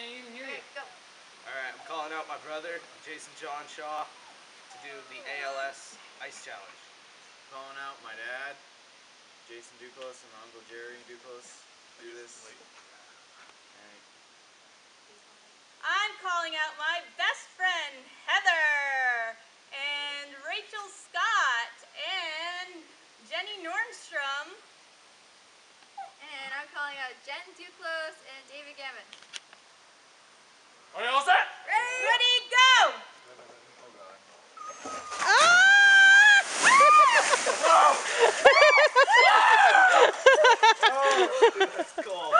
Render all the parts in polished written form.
can't even hear you. Go. Alright, I'm calling out my brother, Jason John Shaw, to do the ALS Ice Challenge. Calling out my dad, Jason Duclos, and my uncle Jerry Duclos. Do this. I'm calling out my best friend, Heather, and Rachel Scott, and Jenny Nordstrom. And I'm calling out Jen Duclos and David Gammon. Are you all set? Ready, go! That's cold.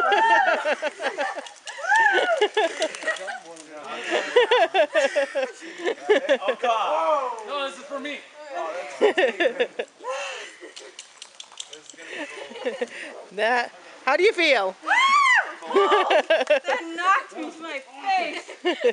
Oh God! No, this is for me. How do you feel? That knocked me to my face.